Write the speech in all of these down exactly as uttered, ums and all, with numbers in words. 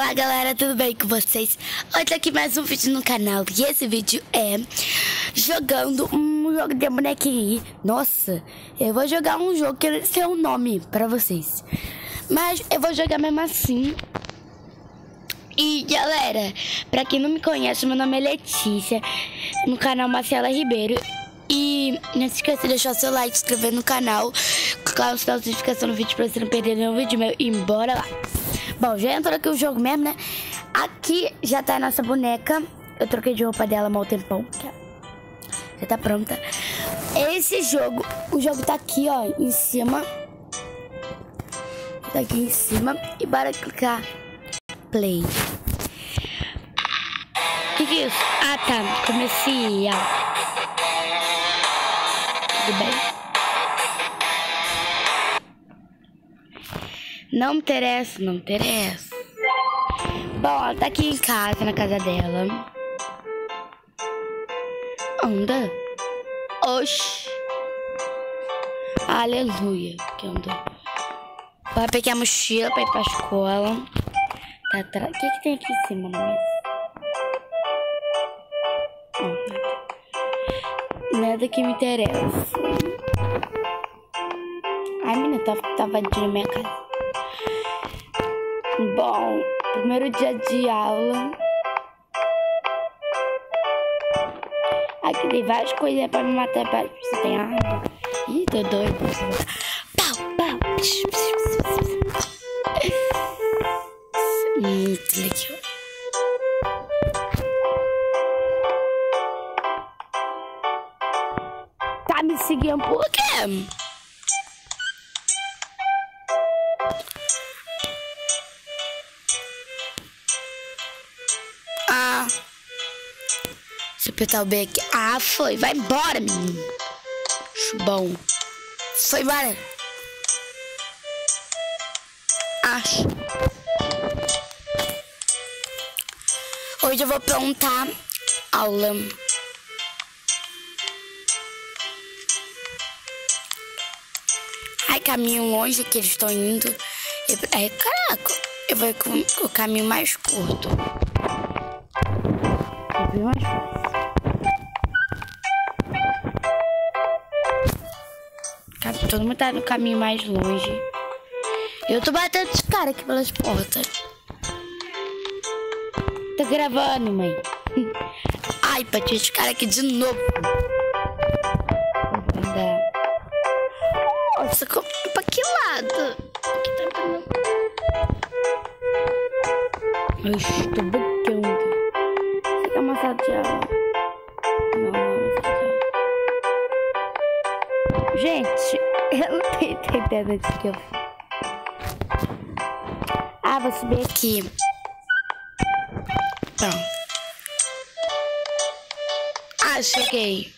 Olá galera, tudo bem com vocês? Hoje tá aqui mais um vídeo no canal. E esse vídeo é jogando um jogo de bonequinho. Nossa, eu vou jogar um jogo que eu não sei o nome pra vocês, mas eu vou jogar mesmo assim. E galera, pra quem não me conhece, meu nome é Letícia, no canal Marcela Ribeiro. E não se esqueça de deixar seu like, se inscrever no canal, colocar a notificação no vídeo pra você não perder nenhum vídeo meu. E bora lá. Bom, já entrou aqui o jogo mesmo, né? Aqui já tá a nossa boneca. Eu troquei de roupa dela há mau tempão. Já tá pronta. Esse jogo, o jogo tá aqui, ó, em cima. Tá aqui em cima. E bora clicar play. O que que é isso? Ah, tá. Comercial. Tudo bem? Não me interessa, não me interessa. Bom, ela tá aqui em casa, na casa dela. Anda. Oxi. Aleluia. Que andou. Vai pegar a mochila pra ir pra escola. Tá atrás. O que que tem aqui em cima na mesa? Não, nada que me interessa. Ai, menina, tá, tá invadindo a minha casa. Bom, primeiro dia de aula. Aqui tem várias coisinhas pra me matar. Você tem arma? Ih, tô doido. Pau, pau. Muito legal. Tá me seguindo por quê? Ah, se apertar o B aqui. Ah, foi. Vai embora, menino. Bom. Foi embora. Acho. Hoje eu vou perguntar aula. Ai, caminho longe que eles estão indo. Eu, é, caraca, eu vou com o caminho mais curto. Mais fácil. Todo mundo tá no caminho mais longe. Eu tô batendo os caras aqui pelas portas. Tô gravando, mãe. Ai, bati os caras aqui de novo. Nossa, pra que lado? Aqui tá pra... Eu estou bugando. Uma sala de aula. Não, não, não. Gente, eu não tô entendendo o que eu fiz. Ah, vou subir aqui. Pronto. Ah, cheguei.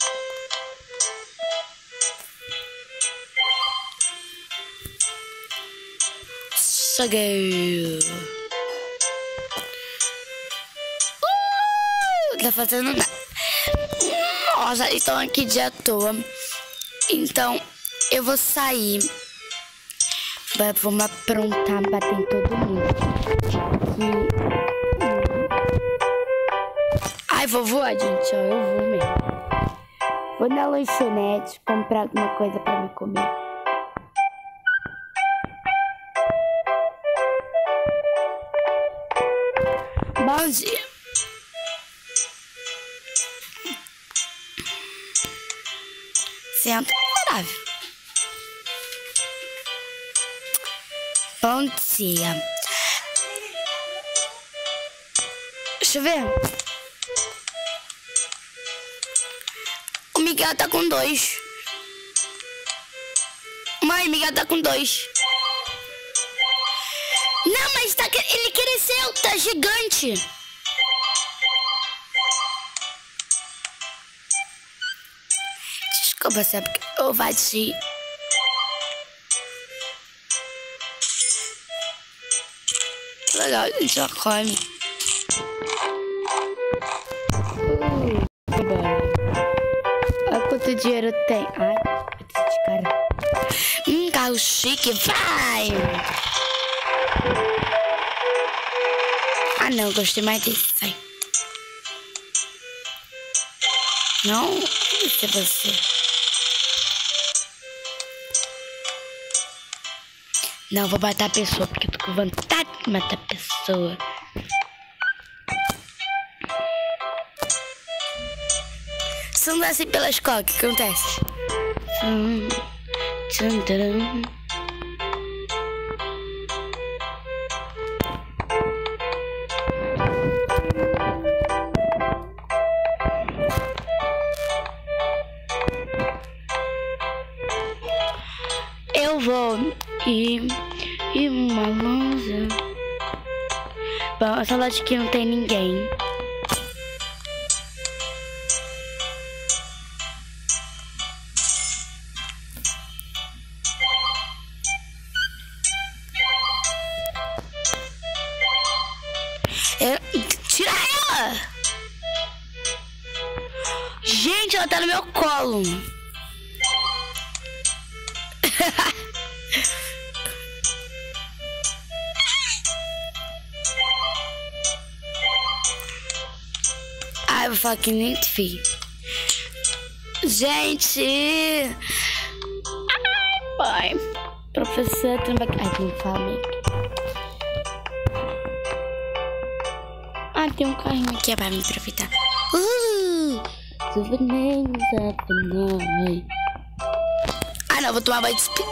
Cheguei. Tá fazendo nada. Nossa, eles estão aqui de à toa. Então, eu vou sair. Vamos aprontar, bater em todo mundo. E... Ai, vou voar, gente. Ó, eu vou mesmo. Vou na lanchonete comprar alguma coisa pra me comer. Bom dia. Senta, miserável. Bom dia. Deixa eu ver. O Miguel tá com dois. Mãe, o Miguel tá com dois. Não, mas tá, ele cresceu, tá gigante. Desculpa, sabe que eu bati. Legal, a gente já come. Uh, olha quanto dinheiro tem. Ai, esse cara. Hum, carro chique, vai! Ah não, gostei mais desse. Sai. Não, esse é você. Não, vou matar a pessoa, porque eu tô com vontade de matar a pessoa. Se não assim pela escola, o que acontece? Hum, tchum, tcharam. Eu vou ir, ir uma loja. Bom, essa loja aqui não tem ninguém. Eu... Tira ela! Gente, ela tá no meu colo. Ai, eu vou falar que nem te vi. Gente! Ai, pai. Professor, tu não vai... Ai, não fala. Ah, tem um carrinho aqui, é pra me aproveitar. Uh! Ah, não, vou tomar banho de piscina.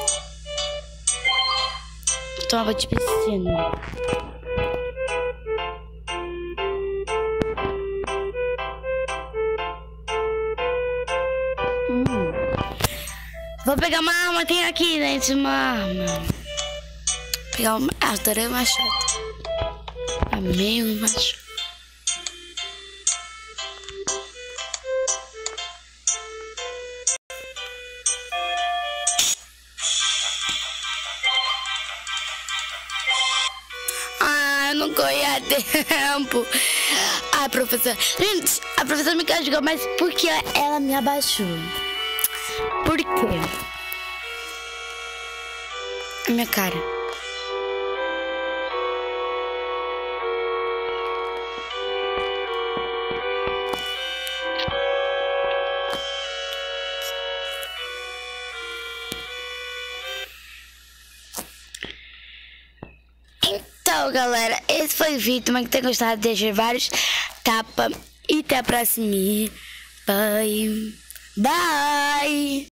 Vou tomar banho de piscina. Hum. Vou pegar uma arma, tem aqui, gente, uma arma. Vou pegar uma... Ah, adorei o machado. Amei o machado. Não corri a tempo. Ah, professora. Gente, a professora me castigou, mas por que ela me abaixou? Por quê? A minha cara. Então, galera, esse foi o vídeo. Mas que tenha gostado, deixa vários tapas. E até a próxima. Bye. Bye.